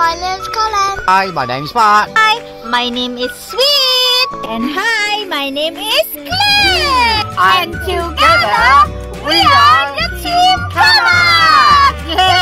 my name's Colin. Hi, my name's Mark. Hi, my name is Sweet. And hi, my name is Claire. And together, we are the Team Color! Yay!